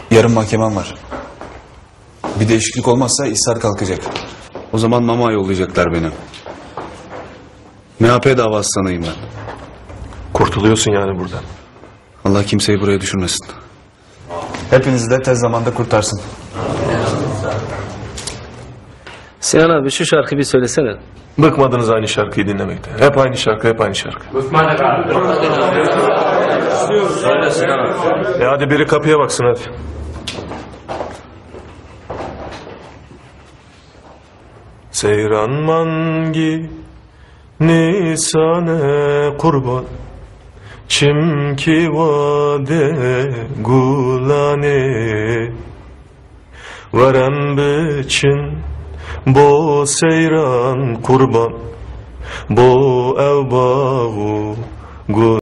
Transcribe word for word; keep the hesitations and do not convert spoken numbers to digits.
Yarın mahkemem var. Bir değişiklik olmazsa ishar kalkacak. O zaman Mama yollayacaklar beni. M H P davası sanayım ben. Kurtuluyorsun yani buradan. Allah kimseyi buraya düşürmesin. Hepinizi de tez zamanda kurtarsın. Sinan abi şu şarkıyı bir söylesene. Bıkmadınız aynı şarkıyı dinlemekte. Hep aynı şarkı, hep aynı şarkı. E hadi biri kapıya baksın hadi. Seyran mangi nisane kurban çimki vade gulane varem biçin bo seyran kurban bo ev bağı